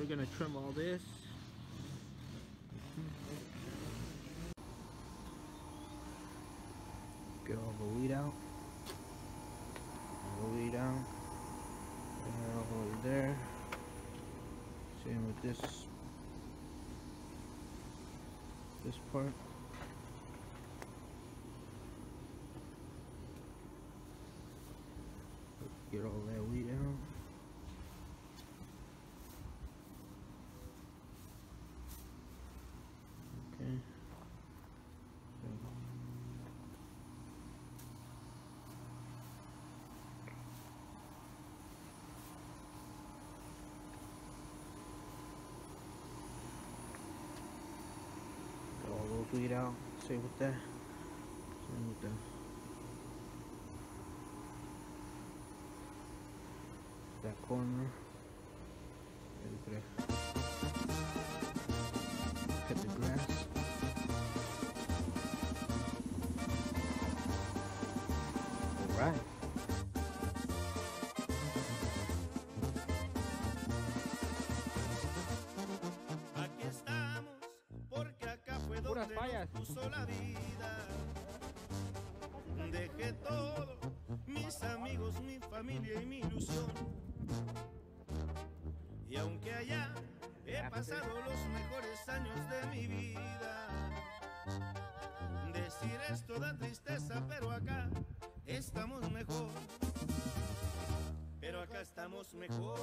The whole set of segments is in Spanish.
we're gonna trim all this. Get all the weed out. All the weed out. And all over there. Same with this part. Get all that weed out. Okay. Got all those weed out. Same with that. Same with that. That corner. Cut the grass. Alright. Aquí estamos, porque acá fue donde nos puso la vida. Dejé todo, mis amigos, mi familia y mi ilusión. Y aunque allá he pasado los mejores años de mi vida, decir esto da tristeza, pero acá estamos mejor. Pero acá estamos mejor.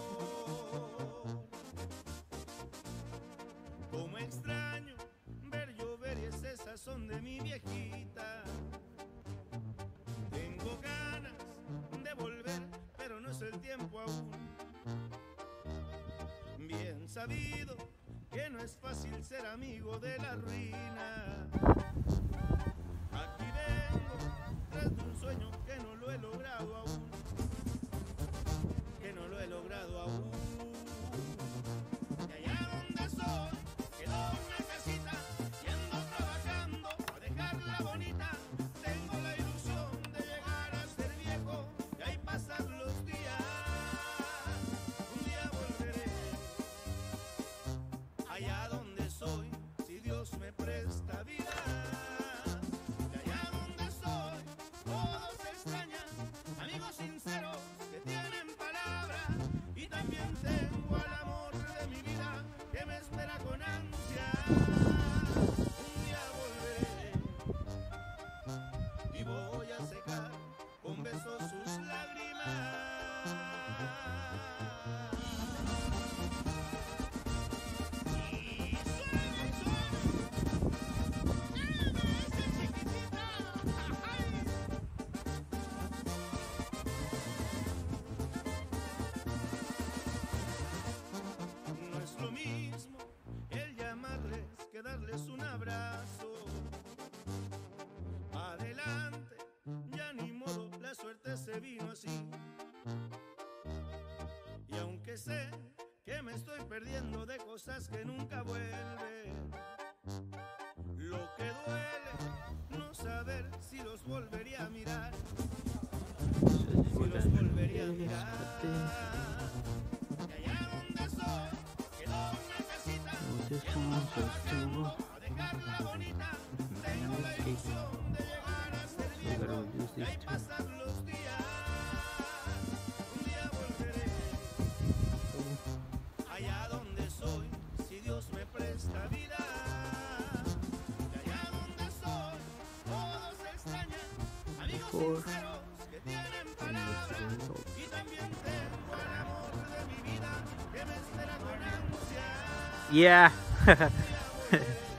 Como extraño ver llover y ese sazón de mi viejita. Tengo ganas de volver, pero no es el tiempo aún. Bien sabido que no es fácil ser amigo de la ruina. Aquí vengo tras de un sueño que no lo he logrado aún. Que no lo he logrado aún. Y allá donde soy quedó una casita y ando trabajando a dejarla bonita. Tengo la ilusión de llegar a ser viejo y ahí pasar los días. Un día volveré allá donde soy, si Dios me presta vida. Y allá donde soy, todos se extrañan, amigos sinceros que tienen palabra. Y también tengo al amor de mi vida que me espera con ansia. Un día volveré y voy a secar con besos sus lágrimas. No es lo mismo el llamarles que darles un abrazo. Adelante, ya ni modo, la suerte se vino así. Y aunque sé que me estoy perdiendo de cosas que nunca vuelven, lo que duele no saber si los volvería a mirar. Si los volvería a mirar. Y allá donde soy quedó una casita y ando trabajando a dejarla bonita. Tengo la ilusión de llegar a ser viejo y ahí pasar los días. Un día volveré allá donde soy, si Dios me presta vida. Y allá donde soy, todos se extrañan, amigos sinceros que tienen palabra. Y también tengo el amor de mi vida que me espera con ansia. Yeah.